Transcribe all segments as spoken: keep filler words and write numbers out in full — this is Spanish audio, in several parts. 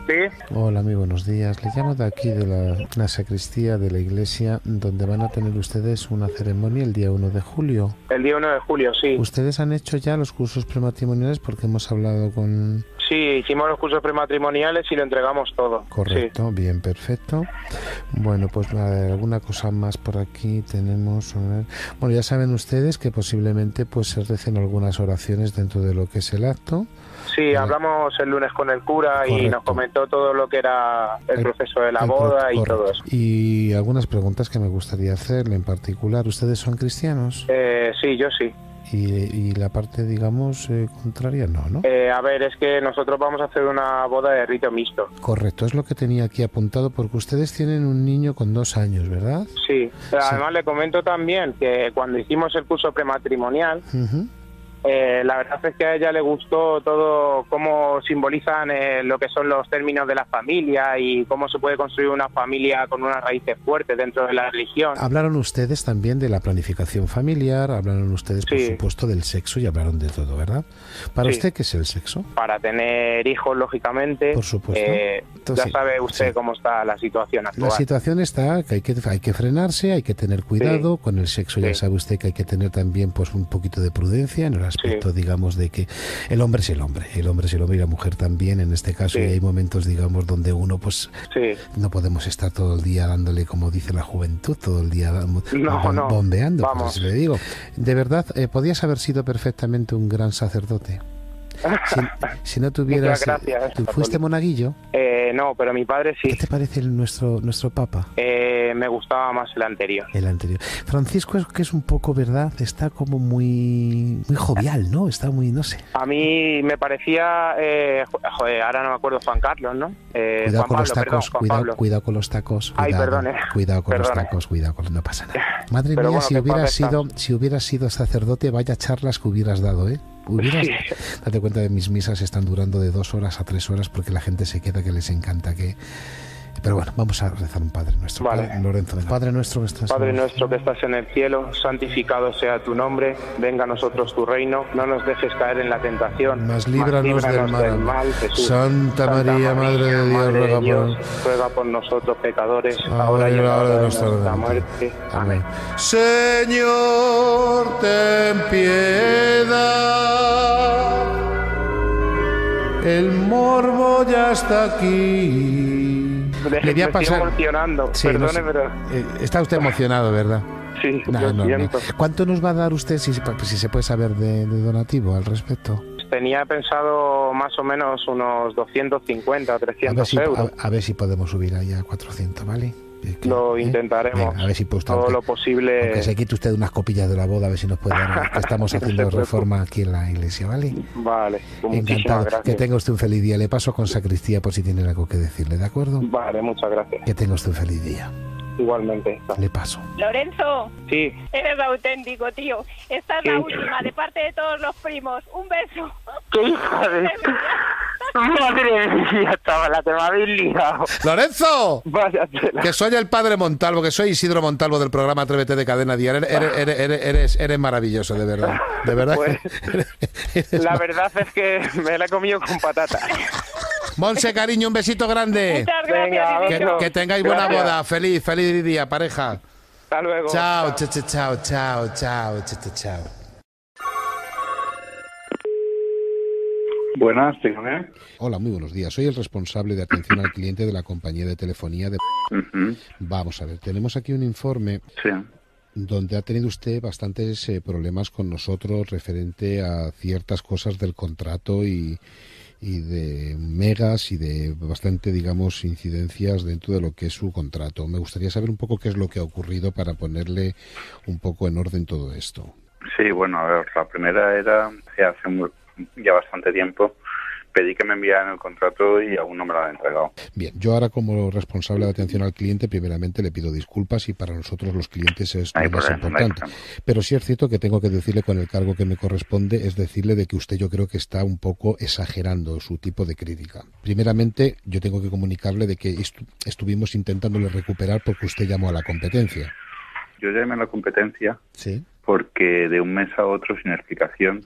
Sí. Hola, muy buenos días. Le llamo de aquí, de la, la sacristía de la iglesia, donde van a tener ustedes una ceremonia el día uno de julio. El día uno de julio, sí. ¿Ustedes han hecho ya los cursos prematrimoniales? Porque hemos hablado con... Sí, hicimos los cursos prematrimoniales y lo entregamos todo. Correcto, sí. Bien, perfecto. Bueno, pues nada, alguna cosa más por aquí tenemos. A ver. Bueno, ya saben ustedes que posiblemente pues se recen algunas oraciones dentro de lo que es el acto. Sí, hablamos el lunes con el cura. Correcto. Y nos comentó todo lo que era el, el proceso de la el boda pro, y todo eso. Y algunas preguntas que me gustaría hacerle en particular. ¿Ustedes son cristianos? Eh, sí, yo sí. Y, y la parte, digamos, eh, contraria, no, ¿no? Eh, a ver, es que nosotros vamos a hacer una boda de rito mixto. Correcto, es lo que tenía aquí apuntado, porque ustedes tienen un niño con dos años, ¿verdad? Sí, además sí. Le comento también que cuando hicimos el curso prematrimonial, uh-huh. Eh, la verdad es que a ella le gustó todo cómo simbolizan eh, lo que son los términos de la familia y cómo se puede construir una familia con unas raíces fuertes dentro de la religión. Hablaron ustedes también de la planificación familiar, hablaron ustedes, por sí. supuesto, del sexo y hablaron de todo, ¿verdad? ¿Para sí. usted qué es el sexo? Para tener hijos, lógicamente. Por supuesto. Eh, Entonces, ya sabe usted sí. cómo está la situación actual. La situación está que hay que, hay que frenarse, hay que tener cuidado. Sí. Con el sexo ya sí. sabe usted que hay que tener también pues un poquito de prudencia en el aspecto, sí. digamos, de que el hombre es el hombre, el hombre es el hombre y la mujer también, en este caso, sí. y hay momentos, digamos, donde uno, pues, sí. no podemos estar todo el día dándole, como dice la juventud, todo el día no, bom no. bombeando, Vamos. Pues le digo. De verdad, eh, podías haber sido perfectamente un gran sacerdote. Si, si no tuvieras... Gracias, ¿Tú fuiste monaguillo? Eh, no, pero mi padre sí. ¿Qué te parece el, nuestro nuestro papa? Eh, me gustaba más el anterior. El anterior. Francisco es que es un poco, ¿verdad? Está como muy muy jovial, ¿no? Está muy, no sé. A mí me parecía... Eh, joder, ahora no me acuerdo, Juan Carlos, ¿no? Eh, cuidado Juan con Pablo, los tacos, perdón, cuidado, cuidado con los tacos. Cuidado, Ay, perdone. Cuidado con perdone. los tacos, cuidado con... No pasa nada. Madre pero mía, bueno, si hubieras sido estás? si hubieras sido sacerdote, vaya charlas que hubieras dado, ¿eh? Hubieras, sí. Date cuenta de mis misas están durando de dos horas a tres horas porque la gente se queda, que les encanta que... Pero bueno, vamos a rezar un Padre Nuestro. Vale. Padre, Lorenzo, Padre nuestro que estás Padre en... nuestro que estás en el cielo, santificado sea tu nombre, venga a nosotros tu reino, no nos dejes caer en la tentación, mas líbranos, líbranos del, mal. del mal. Jesús. Santa, Santa María, María, Madre de Dios, ruega, de Dios por... ruega por nosotros pecadores, ahora, ahora y en la hora de nuestra, nuestra muerte. Amén. Señor, ten piedad. El morbo ya está aquí. Le, Le voy a pasar... estoy emocionando, sí, perdone, no, pero... Eh, está usted emocionado, ¿verdad? Sí, no, yo no, siento. No. ¿Cuánto nos va a dar usted, si, si se puede saber, de, de donativo al respecto? Tenía pensado más o menos unos doscientos cincuenta o trescientos a ver si, euros. A, a ver si podemos subir ahí a cuatrocientos, ¿vale? Que, lo ¿eh? intentaremos. Venga, a ver si puede usted, todo aunque, lo posible. Aunque se quite usted unas copillas de la boda, a ver si nos puede dar. Que estamos haciendo reforma aquí en la iglesia, ¿vale? Vale. Pues encantado. Gracias. Que tenga usted un feliz día. Le paso con sacristía por si tiene algo que decirle, ¿de acuerdo? Vale, muchas gracias. Que tenga usted un feliz día. Igualmente. Le paso. Lorenzo. Sí. Eres auténtico, tío. Esta es ¿Qué? la última de parte de todos los primos. Un beso. ¡Qué hija de... Madre mía, estaba la te me habéis liado. ¡Lorenzo! Váyatela. Que soy el padre Montalvo, que soy Isidro Montalvo del programa Atrévete de Cadena Dial. Eres, eres, eres, eres, eres maravilloso, de verdad. De verdad. Pues, que eres la verdad es que me la he comido con patata. Monse, cariño, un besito grande. Muchas gracias. Venga, que, que tengáis buena gracias. boda. Feliz, feliz día, pareja. Hasta luego. Chao, chao, chao, chao, chao, chao, chao. Buenas, dígame. Hola, muy buenos días. Soy el responsable de atención al cliente de la compañía de telefonía de... Uh-huh. Vamos a ver, tenemos aquí un informe... Sí. Donde ha tenido usted bastantes eh, problemas con nosotros referente a ciertas cosas del contrato y, y de megas y de bastante, digamos, incidencias dentro de lo que es su contrato. Me gustaría saber un poco qué es lo que ha ocurrido para ponerle un poco en orden todo esto. Sí, bueno, a ver, la primera era, hace muy, ya bastante tiempo, pedí que me enviaran el contrato y aún no me lo han entregado. Bien, yo ahora como responsable de atención al cliente, primeramente le pido disculpas y para nosotros los clientes es lo más importante. Pero sí es cierto que tengo que decirle con el cargo que me corresponde, es decirle de que usted yo creo que está un poco exagerando su tipo de crítica. Primeramente, yo tengo que comunicarle de que estu- estuvimos intentándole recuperar porque usted llamó a la competencia. Yo llamé a la competencia ¿Sí? porque de un mes a otro, sin explicación,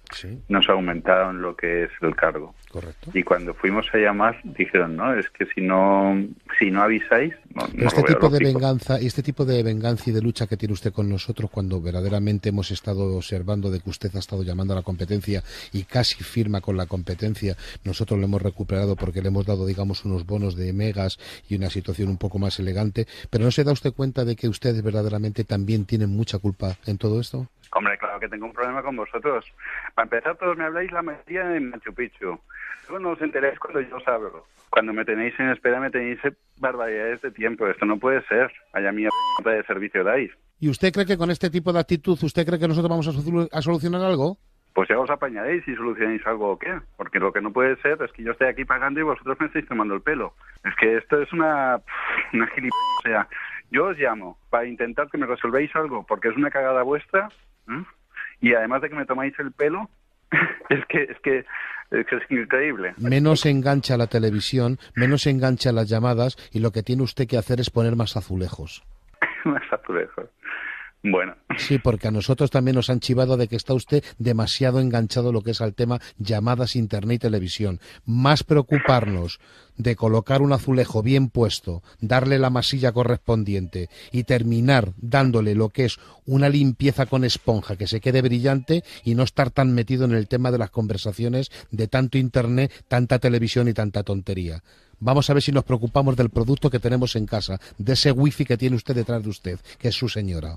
Sí. nos aumentaron lo que es el cargo. Correcto. Y cuando fuimos a llamar, dijeron, no, es que si no si no avisáis... No, no este lo veo tipo de lógico. venganza, este tipo de venganza y de lucha que tiene usted con nosotros, cuando verdaderamente hemos estado observando de que usted ha estado llamando a la competencia y casi firma con la competencia, nosotros lo hemos recuperado porque le hemos dado, digamos, unos bonos de megas y una situación un poco más elegante, pero ¿no se da usted cuenta de que ustedes verdaderamente también tienen mucha culpa en todo esto? Hombre, claro que tengo un problema con vosotros. Para empezar, todos me habláis la mayoría de Machu Picchu. Luego no os enteráis cuando yo os hablo. Cuando me tenéis en espera, me tenéis barbaridades de tiempo. Esto no puede ser. Vaya mierda de servicio dais. ¿Y usted cree que con este tipo de actitud, usted cree que nosotros vamos a, solu- a solucionar algo? Pues ya os apañaréis y solucionáis algo o qué. Porque lo que no puede ser es que yo esté aquí pagando y vosotros me estéis tomando el pelo. Es que esto es una, una gilipollas. O sea, yo os llamo para intentar que me resolvéis algo porque es una cagada vuestra. ¿eh? Y además de que me tomáis el pelo, es que es que es que es increíble. Menos engancha la televisión, menos engancha las llamadas y lo que tiene usted que hacer es poner más azulejos. Más azulejos. Bueno. Sí, porque a nosotros también nos han chivado de que está usted demasiado enganchado lo que es al tema llamadas, internet y televisión. Más preocuparnos de colocar un azulejo bien puesto, darle la masilla correspondiente y terminar dándole lo que es una limpieza con esponja que se quede brillante y no estar tan metido en el tema de las conversaciones de tanto internet, tanta televisión y tanta tontería. Vamos a ver si nos preocupamos del producto que tenemos en casa, de ese wifi que tiene usted detrás de usted, que es su señora.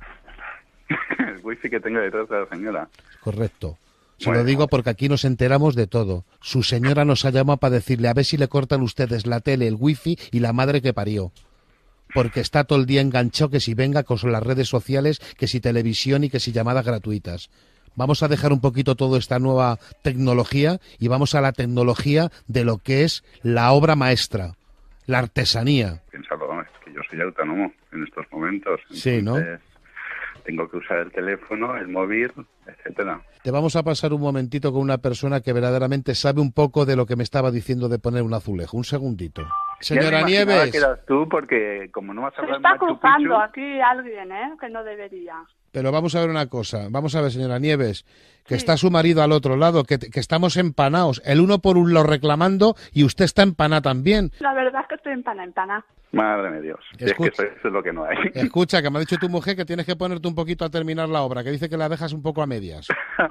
El wifi que tengo detrás de la señora. Correcto. Se Bueno. lo digo porque aquí nos enteramos de todo. Su señora nos ha llamado para decirle a ver si le cortan ustedes la tele, el wifi y la madre que parió. Porque está todo el día enganchado que si venga con las redes sociales, que si televisión y que si llamadas gratuitas. Vamos a dejar un poquito toda esta nueva tecnología y vamos a la tecnología de lo que es la obra maestra, la artesanía. Piénsalo, es que yo soy autónomo en estos momentos. Sí, ¿no? Entonces, tengo que usar el teléfono, el móvil, etcétera. Te vamos a pasar un momentito con una persona que verdaderamente sabe un poco de lo que me estaba diciendo de poner un azulejo. Un segundito. Señora Ya me imaginaba Nieves. que eras tú porque como no vas a Se hablar está Machu cruzando Picchu, aquí alguien, ¿eh? Que no debería. Pero vamos a ver una cosa, vamos a ver, señora Nieves, que Sí. está su marido al otro lado, que, que estamos empanados, el uno por un lado reclamando y usted está empanada también. La verdad es que estoy empana, empana. madre de Dios, es que Escucha. eso, eso es lo que no hay. Escucha, que me ha dicho tu mujer que tienes que ponerte un poquito a terminar la obra, que dice que la dejas un poco a medias.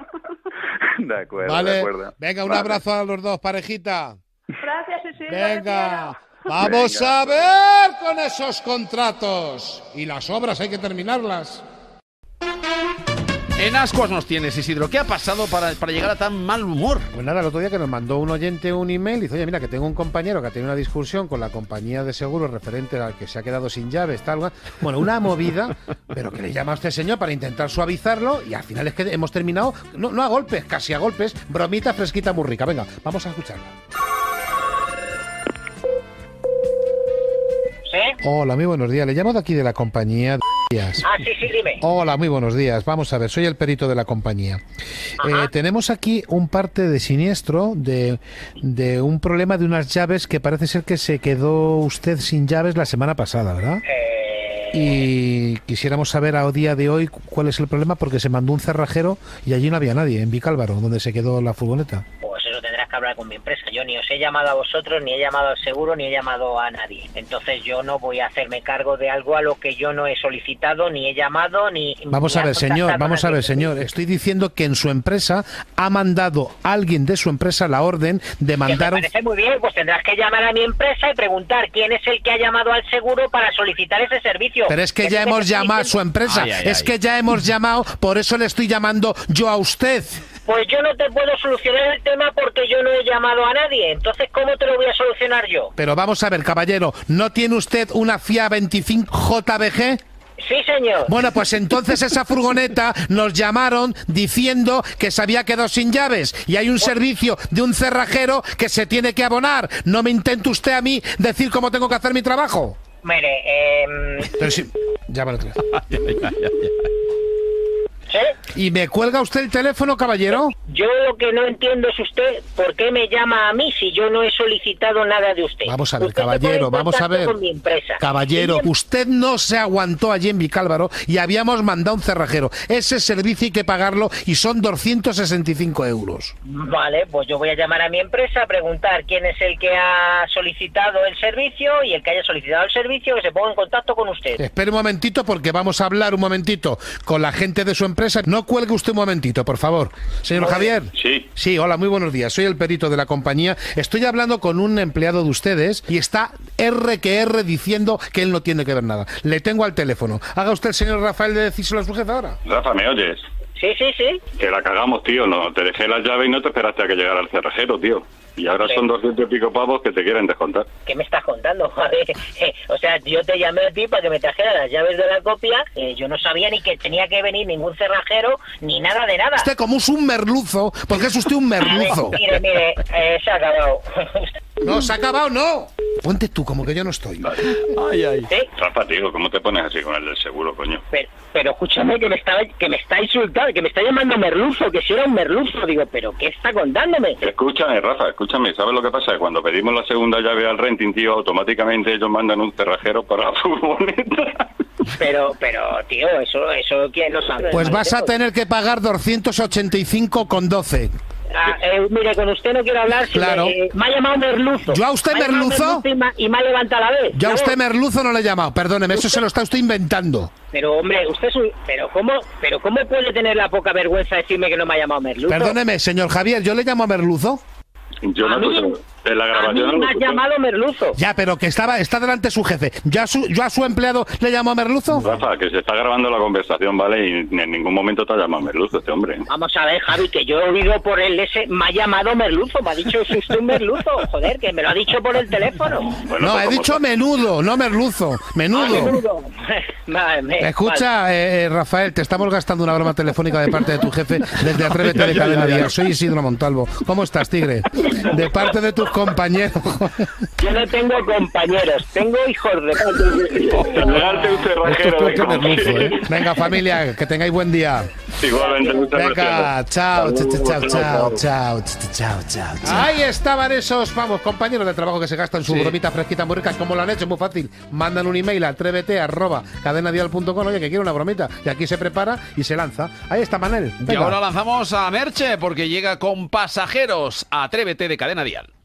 De acuerdo, Vale, de acuerdo. venga, un Vale. abrazo a los dos, parejita. Gracias, Cecilia. Venga, te vamos Venga. a ver con esos contratos. Y las obras hay que terminarlas. En ascuas nos tienes, Isidro. ¿Qué ha pasado para, para llegar a tan mal humor? Pues nada, el otro día que nos mandó un oyente un email, dice, oye, mira, que tengo un compañero que ha tenido una discusión con la compañía de seguros referente al que se ha quedado sin llaves, tal, cual. Bueno, una movida, pero que le llama a este señor para intentar suavizarlo y al final es que hemos terminado, no, no a golpes, casi a golpes, bromita fresquita muy rica. Venga, vamos a escucharla. ¿Sí? Hola, muy buenos días. Le llamo de aquí de la compañía de... Ah, sí, sí, dime. Hola, muy buenos días. Vamos a ver, soy el perito de la compañía. Eh, tenemos aquí un parte de siniestro de, de un problema de unas llaves que parece ser que se quedó usted sin llaves la semana pasada, ¿verdad? Eh, Y quisiéramos saber a día de hoy cuál es el problema porque se mandó un cerrajero y allí no había nadie, en Vicálvaro, donde se quedó la furgoneta. Pues eso tendrás que hablar con mi empresa. Yo ni os he llamado a vosotros, ni he llamado al seguro, ni he llamado a nadie. Entonces yo no voy a hacerme cargo de algo a lo que yo no he solicitado, ni he llamado, ni... Vamos ni a ha ver, señor, contactado vamos a nadie. ver, señor. Estoy diciendo que en su empresa ha mandado alguien de su empresa la orden de Que me mandar... un- parece muy bien, pues tendrás que llamar a mi empresa y preguntar quién es el que ha llamado al seguro para solicitar ese servicio. Pero es que Eso ya te hemos estoy llamado a su diciendo. empresa. Ay, ay, es ay. que ya hemos llamado, por eso le estoy llamando yo a usted. Pues yo no te puedo solucionar el tema porque yo no he llamado a nadie. Entonces, ¿cómo te lo voy a solucionar yo? Pero vamos a ver, caballero, ¿no tiene usted una Fiat veinticinco J B G? Sí, señor. Bueno, pues entonces esa furgoneta nos llamaron diciendo que se había quedado sin llaves y hay un servicio de un cerrajero que se tiene que abonar. No me intente usted a mí decir cómo tengo que hacer mi trabajo. Mire, eh... Pero sí, llámalo otra vez. ¿Y me cuelga usted el teléfono, caballero? Yo lo que no entiendo es usted por qué me llama a mí si yo no he solicitado nada de usted. Vamos a ver, Usted se caballero, pone en vamos a contacto ver. con mi empresa. Caballero, Y- usted no se aguantó allí en Vicálvaro y habíamos mandado un cerrajero. Ese servicio hay que pagarlo y son doscientos sesenta y cinco euros. Vale, pues yo voy a llamar a mi empresa a preguntar quién es el que ha solicitado el servicio y el que haya solicitado el servicio que se ponga en contacto con usted. Espere un momentito porque vamos a hablar un momentito con la gente de su empresa. No cuelgue usted un momentito, por favor. Señor Javier. Sí. Sí, hola, muy buenos días. Soy el perito de la compañía. Estoy hablando con un empleado de ustedes y está R que R diciendo que él no tiene que ver nada. Le tengo al teléfono. Haga usted, el señor Rafael, de decírselo a su jefe ahora. Rafa, ¿me oyes? Sí, sí, sí. Que la cagamos, tío. No, te dejé las llaves y no te esperaste a que llegara el cerrajero, tío. Y ahora son doscientos y pico pavos que te quieren descontar. ¿Qué me estás contando? A ver, eh, o sea, yo te llamé a ti para que me trajeras las llaves de la copia. Eh, yo no sabía ni que tenía que venir ningún cerrajero ni nada de nada. Usted como es un merluzo, porque es usted un merluzo. A ver, mire, mire, eh, se ha acabado. No, se ha acabado, no. Ponte tú, como que yo no estoy. Vale. Ay, ay. ¿Sí? Rafa, tío, ¿cómo te pones así con el del seguro, coño? Pero, pero escúchame que me estaba, que me está insultando, que me está llamando merluzo, que si era un merluzo. Digo, ¿pero qué está contándome? Escúchame, Rafa, escúchame. ¿Sabes lo que pasa? Cuando pedimos la segunda llave al renting, tío, automáticamente ellos mandan un cerrajero para la furgoneta. Pero, pero, tío, eso, eso, ¿quién lo sabe? Pues vas a tener que pagar doscientos ochenta y cinco con doce. Ah, eh, mire, con usted no quiero hablar. Si Claro. me, me ha llamado merluzo. ¿Yo a usted Me ha llamado merluzo? Y me, y me ha levantado a la vez. Yo a ¿sabes? usted merluzo no le he llamado, perdóneme, eso se lo está usted inventando. Pero, hombre, usted es un... Pero, ¿cómo, pero ¿cómo puede tener la poca vergüenza de decirme que no me ha llamado merluzo? Perdóneme, señor Javier, ¿yo le llamo a merluzo? Yo no A mí- te... En la A mí grabación no me lo has escuché. llamado merluzo. Ya, pero que estaba está delante su jefe. ¿Yo a su, yo a su empleado le llamo a merluzo? Rafa, que se está grabando la conversación, ¿vale? Y en ningún momento te ha llamado merluzo este hombre. Vamos a ver, Javi, que yo he oído por el ese... Me ha llamado merluzo, me ha dicho, ¿es usted un merluzo? Joder, que me lo ha dicho por el teléfono. Bueno, No, pues he como dicho tú- menudo, no merluzo. Ah, Menudo. menudo. Vale, me- Escucha, eh, eh, Rafael, te estamos gastando una broma telefónica de parte de tu jefe desde Atrévete de Cadena Dial. Soy Isidro Montalvo. ¿Cómo estás, tigre? De parte de tus compañeros. Yo no tengo compañeros, tengo hijos de... Pegarte un Esto es cerrajero peor de que merluzo, comer. ¿eh? Venga, familia, que tengáis buen día. Igualmente, muchas Venga, gracias. chao, chao, chao, Hasta chao, luego. chao, chao, chao, chao. Ahí estaban esos, vamos, compañeros de trabajo que se gastan su Sí. bromita fresquita muy ricas. ¿Cómo lo han hecho? Muy fácil. Mandan un email a atrévete arroba cadenadial punto com, oye, que quiero una bromita. Y aquí se prepara y se lanza. Ahí está Manel. Y Venga. ahora lanzamos a Merche porque llega con pasajeros a Atrévete de Cadena Dial.